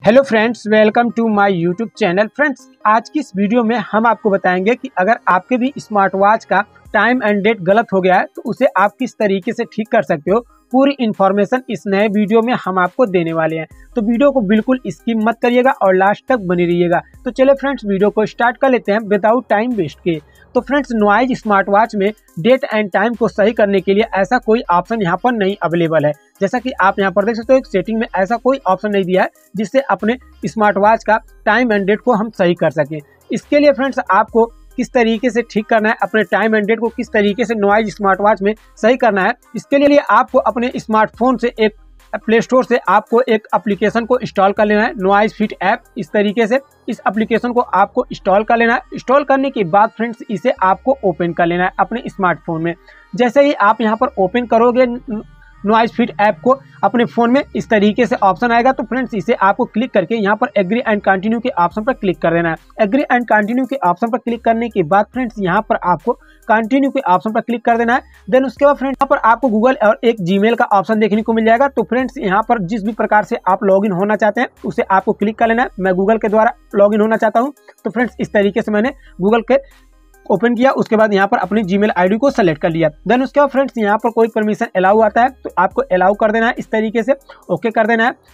Hello friends, welcome to my YouTube channel. Friends, आज की इस वीडियो में हम आपको बताएंगे कि अगर आपके भी स्मार्ट वॉच का टाइम एंड डेट गलत हो गया है तो उसे आप किस तरीके से ठीक कर सकते हो। पूरी इन्फॉर्मेशन इस नए वीडियो में हम आपको देने वाले हैं, तो वीडियो को बिल्कुल स्किप मत करिएगा और लास्ट तक बने रहिएगा। तो चलिए फ्रेंड्स, वीडियो को स्टार्ट कर लेते हैं विदाउट टाइम वेस्ट के। तो फ्रेंड्स, नॉइज स्मार्ट वॉच में डेट एंड टाइम को सही करने के लिए ऐसा कोई ऑप्शन यहाँ पर नहीं अवेलेबल है। जैसा कि आप यहाँ पर देख सकते हो, एक सेटिंग में ऐसा कोई ऑप्शन नहीं दिया है जिससे अपने स्मार्ट वॉच का टाइम एंड डेट को हम सही कर सकें। इसके लिए फ्रेंड्स, आपको किस तरीके से ठीक करना है, अपने टाइम एंड डेट को किस तरीके से नॉइज स्मार्ट वॉच में सही करना है, इसके लिए आपको अपने स्मार्टफोन से एक प्ले स्टोर से आपको एक एप्लीकेशन को इंस्टॉल कर लेना है, नॉइज फिट ऐप। इस तरीके से इस एप्लीकेशन को आपको इंस्टॉल कर लेना है। इंस्टॉल करने के बाद फ्रेंड्स, इसे आपको ओपन कर लेना है अपने स्मार्टफोन में। जैसे ही आप यहाँ पर ओपन करोगे नॉइज फिट ऐप को अपने फ़ोन में, इस तरीके से ऑप्शन आएगा। तो फ्रेंड्स, इसे आपको क्लिक करके यहाँ पर एग्री एंड कंटिन्यू के ऑप्शन पर क्लिक कर देना है। एग्री एंड कंटिन्यू के ऑप्शन पर क्लिक करने के बाद फ्रेंड्स, यहाँ पर आपको कंटिन्यू के ऑप्शन पर क्लिक कर देना है। देन उसके बाद फ्रेंड्स, यहाँ पर आपको गूगल और एक जीमेल का ऑप्शन देखने को मिल जाएगा। तो फ्रेंड्स, यहाँ पर जिस भी प्रकार से आप लॉगिन होना चाहते हैं उसे आपको क्लिक कर लेना है। मैं गूगल के द्वारा लॉगिन होना चाहता हूँ, तो फ्रेंड्स इस तरीके से मैंने गूगल के ओपन किया। उसके बाद यहाँ पर अपनी जीमेल आईडी को सेलेक्ट कर लिया। देन उसके बाद फ्रेंड्स, यहाँ पर कोई परमिशन अलाउ आता है तो आपको अलाउ कर देना है। इस तरीके से ओके कर देना है।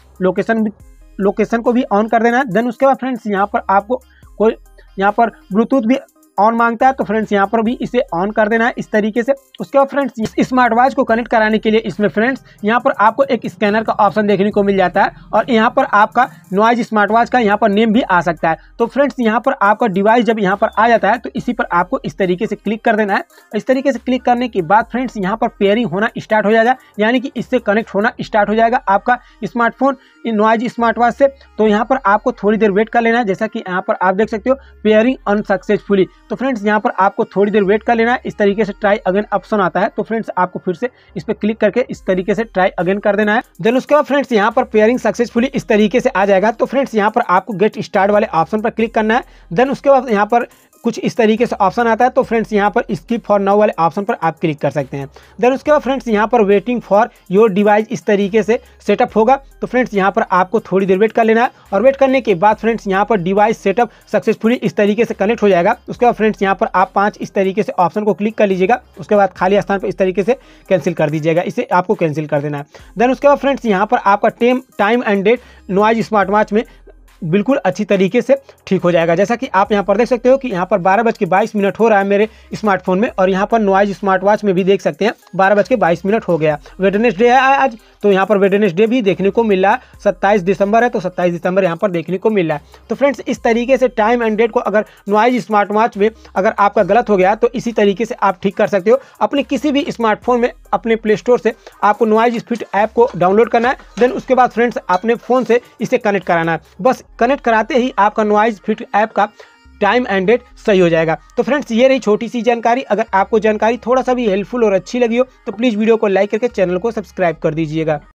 लोकेशन को भी ऑन कर देना है। देन उसके बाद फ्रेंड्स, यहाँ पर आपको कोई यहाँ पर ब्लूटूथ भी ऑन मांगता है, तो फ्रेंड्स यहाँ पर भी इसे ऑन कर देना है इस तरीके से। उसके बाद फ्रेंड्स, स्मार्ट वॉच को कनेक्ट कराने के लिए इसमें फ्रेंड्स यहाँ पर आपको एक स्कैनर का ऑप्शन देखने को मिल जाता है और यहाँ पर आपका नॉइज स्मार्ट वॉच का यहाँ पर नेम भी आ सकता है। तो फ्रेंड्स, यहाँ पर आपका डिवाइस जब यहाँ पर आ जाता है तो इसी पर आपको इस तरीके से क्लिक कर देना है। इस तरीके से क्लिक करने के बाद फ्रेंड्स, यहाँ पर पेयरिंग होना स्टार्ट हो जाएगा, यानी कि इससे कनेक्ट होना स्टार्ट हो जाएगा आपका स्मार्टफोन नॉइज स्मार्ट वॉच से। तो यहाँ पर आपको थोड़ी देर वेट कर लेना है। जैसा कि यहाँ पर आप देख सकते हो, पेयरिंग अनसक्सेसफुली। तो फ्रेंड्स, यहाँ पर आपको थोड़ी देर वेट कर लेना है। इस तरीके से ट्राई अगेन ऑप्शन आता है, तो फ्रेंड्स आपको फिर से इस पर क्लिक करके इस तरीके से ट्राई अगेन कर देना है। देन उसके बाद फ्रेंड्स, यहाँ पर पेयरिंग सक्सेसफुली इस तरीके से आ जाएगा। तो फ्रेंड्स, यहाँ पर आपको गेट स्टार्ट वाले ऑप्शन पर क्लिक करना है। देन उसके बाद यहाँ पर कुछ इस तरीके से ऑप्शन आता है, तो फ्रेंड्स यहाँ पर स्किप फॉर नाउ वाले ऑप्शन पर आप क्लिक कर सकते हैं। देन उसके बाद फ्रेंड्स, यहाँ पर वेटिंग फॉर योर डिवाइस इस तरीके से सेटअप होगा। तो फ्रेंड्स, यहाँ पर आपको थोड़ी देर वेट कर लेना है और वेट करने के बाद फ्रेंड्स, यहाँ पर डिवाइस सेटअप सक्सेसफुली इस तरीके से कनेक्ट हो जाएगा। उसके बाद फ्रेंड्स, यहाँ पर आप 5 इस तरीके से ऑप्शन को क्लिक कर लीजिएगा। उसके बाद खाली स्थान पर इस तरीके से कैंसिल कर दीजिएगा, इसे आपको कैंसिल कर देना है। देन उसके बाद फ्रेंड्स, यहाँ पर आपका time and date noise smart watch में बिल्कुल अच्छी तरीके से ठीक हो जाएगा। जैसा कि आप यहाँ पर देख सकते हो कि यहाँ पर 12:22 हो रहा है मेरे स्मार्टफोन में, और यहाँ पर नॉइज स्मार्ट वॉच में भी देख सकते हैं 12:22 हो गया। वेडनेसडे है आज, तो यहाँ पर वेडनेसडे भी देखने को मिल रहा है। 27 दिसंबर है, तो 27 दिसंबर यहाँ पर देखने को मिल रहा है। तो फ्रेंड्स, इस तरीके से टाइम एंड डेट को अगर नॉइज स्मार्ट वॉच में अगर आपका गलत हो गया तो इसी तरीके से आप ठीक कर सकते हो। अपने किसी भी स्मार्टफोन में अपने प्ले स्टोर से आपको नॉइज फिट ऐप को डाउनलोड करना है। देन उसके बाद फ्रेंड्स, अपने फ़ोन से इसे कनेक्ट कराना है। बस कनेक्ट कराते ही आपका नॉइज फिट ऐप का टाइम एंड डेट सही हो जाएगा। तो फ्रेंड्स, ये रही छोटी सी जानकारी। अगर आपको जानकारी थोड़ा सा भी हेल्पफुल और अच्छी लगी हो तो प्लीज़ वीडियो को लाइक करके चैनल को सब्सक्राइब कर दीजिएगा।